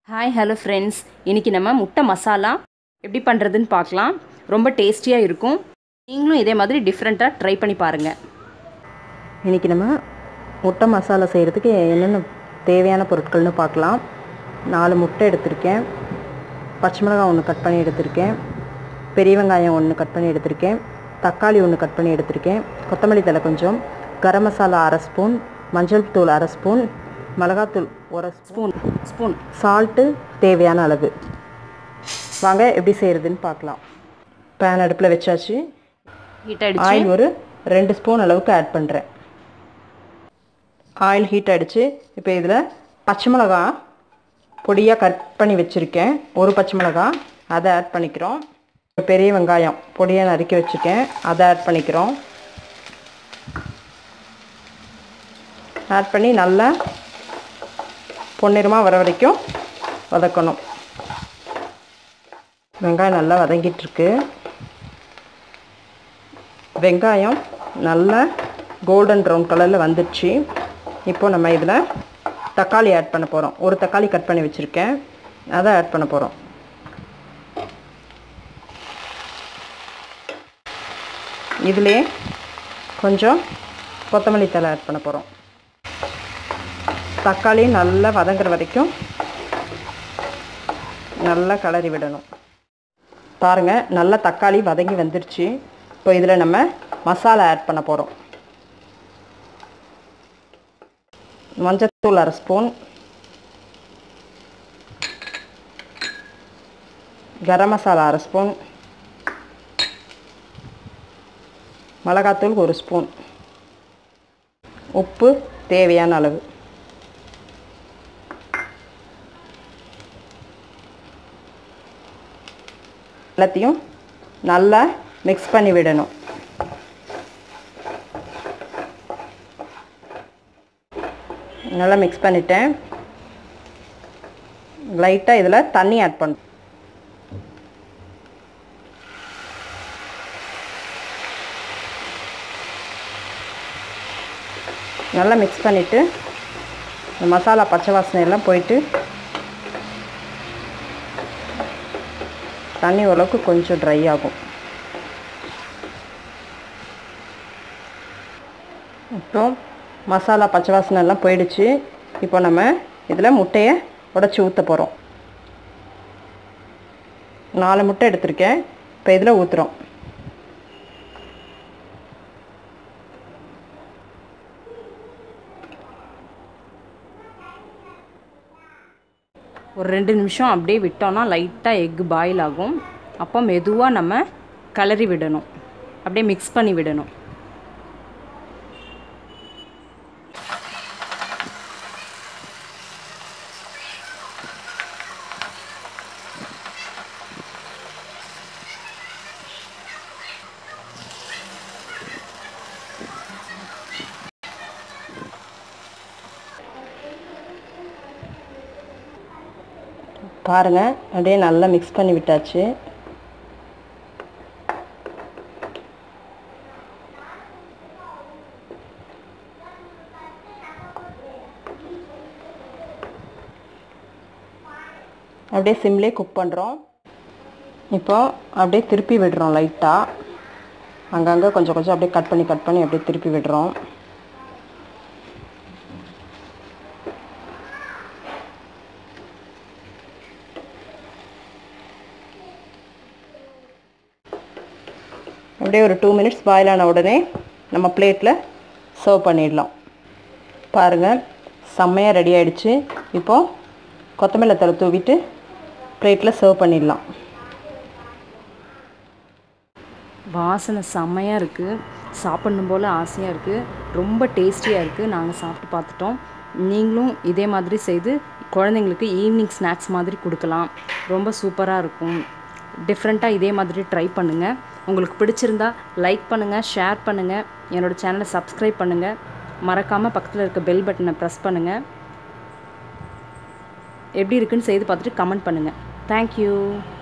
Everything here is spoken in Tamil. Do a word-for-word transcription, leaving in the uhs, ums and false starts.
ஹாய் ஹலோ ஃப்ரெண்ட்ஸ், இன்றைக்கி நம்ம முட்டை மசாலா எப்படி பண்ணுறதுன்னு பார்க்கலாம். ரொம்ப டேஸ்டியாக இருக்கும். நீங்களும் இதே மாதிரி டிஃப்ரெண்ட்டாக ட்ரை பண்ணி பாருங்கள். இன்றைக்கி நம்ம முட்டை மசாலா செய்கிறதுக்கு என்னென்ன தேவையான பொருட்கள்னு பார்க்கலாம். நாலு முட்டை எடுத்திருக்கேன், பச்சை மிளகாய் ஒன்று கட் பண்ணி எடுத்திருக்கேன், பெரிய வெங்காயம் ஒன்று கட் பண்ணி எடுத்திருக்கேன், தக்காளி ஒன்று கட் பண்ணி எடுத்திருக்கேன், கொத்தமல்லி தழை கொஞ்சம், கரம் மசாலா அரை ஸ்பூன், மஞ்சள் தூள் அரை ஸ்பூன், மிளகாத்தூள் ஒரு ஸ்பூன் ஸ்பூன் சால்ட்டு தேவையான அளவு. வாங்க எப்படி செய்கிறதுன்னு பார்க்கலாம். பேன் அடுப்பில் வச்சாச்சு. ஹீட் ஆகிடுச்சு. ஆயில் ஒரு ரெண்டு ஸ்பூன் அளவுக்கு ஆட் பண்ணுறேன். ஆயில் ஹீட் ஆகிடுச்சு. இப்போ இதில் பச்சை மிளகா பொடியாக கட் பண்ணி வச்சுருக்கேன், ஒரு பச்சை மிளகா, அதை ஆட் பண்ணிக்கிறோம். பெரிய வெங்காயம் பொடியாக நறுக்கி வச்சுருக்கேன், அதை ஆட் பண்ணிக்கிறோம். ஆட் பண்ணி நல்லா பொன்னிறமாக வர வரைக்கும் வதக்கணும். வெங்காயம் நல்லா வதங்கிட்டுருக்கு. வெங்காயம் நல்லா கோல்டன் ப்ரௌன் கலரில் வந்துடுச்சு. இப்போது நம்ம இதில் தக்காளி ஆட் பண்ண போகிறோம். ஒரு தக்காளி கட் பண்ணி வச்சுருக்கேன், அதை ஆட் பண்ண போகிறோம். இதிலே கொஞ்சம் கொத்தமல்லி தழை ஆட் பண்ண போகிறோம். தக்காளி நல்லா வதங்குற வரைக்கும் நல்லா கிளறி விடணும். பாருங்கள், நல்லா தக்காளி வதங்கி வந்துடுச்சு. இப்போ இதில் நம்ம மசாலா ஆட் பண்ண போகிறோம். மஞ்சள்தூள் அரை ஸ்பூன், கரம் மசாலா அரை ஸ்பூன், மிளகாத்தூள் ஒரு ஸ்பூன், உப்பு தேவையான அளவு. எல்லாத்தையும் நல்லா மிக்ஸ் பண்ணி விடணும். நல்லா மிக்ஸ் பண்ணிட்டேன். லைட்டாக இதில் தண்ணி ஆட் பண்ண. நல்லா மிக்ஸ் பண்ணிவிட்டு இந்த மசாலா பச்சை வாசனை எல்லாம் போயிட்டு தண்ணி ஓரளவுக்கு கொஞ்சம் ட்ரை ஆகும். இப்போ மசாலா பச்சை வாசனை எல்லாம் போயிடுச்சு. இப்போ நம்ம இதில் முட்டையை உடச்சி ஊற்ற போகிறோம். நாலு முட்டை எடுத்திருக்கேன், இப்போ இதில் ஊற்றுறோம். ஒரு ரெண்டு நிமிஷம் அப்படியே விட்டோன்னா லைட்டாக எக் பாயில் ஆகும். அப்போ மெதுவாக நம்ம கிளறி விடணும், அப்படியே மிக்ஸ் பண்ணி விடணும். பாருங்கள், அப்படியே நல்லா மிக்ஸ் பண்ணி விட்டாச்சு. அப்படியே சிம்லே குக் பண்ணுறோம். இப்போ அப்படியே திருப்பி விடுறோம். லைட்டாக அங்கங்கே கொஞ்சம் கொஞ்சம் அப்படியே கட் பண்ணி கட் பண்ணி அப்படியே திருப்பி விடுறோம். அப்படியே ஒரு டூ மினிட்ஸ் பாயில் ஆன உடனே நம்ம பிளேட்டில் சர்வ் பண்ணிடலாம். பாருங்கள், செம்மையாக ரெடி ஆகிடுச்சு. இப்போது கொத்தமல்லி தழை தூவிட்டு பிளேட்டில் சர்வ் பண்ணிடலாம். வாசனை செம்மையாக இருக்குது, சாப்பிடணும் போல் ஆசையாக இருக்குது, ரொம்ப டேஸ்டியாக இருக்குது. நாங்கள் சாப்பிட்டு பார்த்துட்டோம். நீங்களும் இதே மாதிரி செய்து குழந்தைங்களுக்கு ஈவினிங் ஸ்நாக்ஸ் மாதிரி கொடுக்கலாம். ரொம்ப சூப்பராக இருக்கும். டிஃப்ரெண்ட்டாக இதே மாதிரி ட்ரை பண்ணுங்கள். உங்களுக்கு பிடிச்சிருந்தா லைக் பண்ணுங்கள், ஷேர் பண்ணுங்கள், என்னோடய சேனலை சப்ஸ்கிரைப் பண்ணுங்கள். மறக்காமல் பக்கத்தில் இருக்க பெல் பட்டனை ப்ரெஸ் பண்ணுங்கள். எப்படி இருக்குன்னு செய்து பார்த்துட்டு கமெண்ட் பண்ணுங்கள். தேங்க்யூ.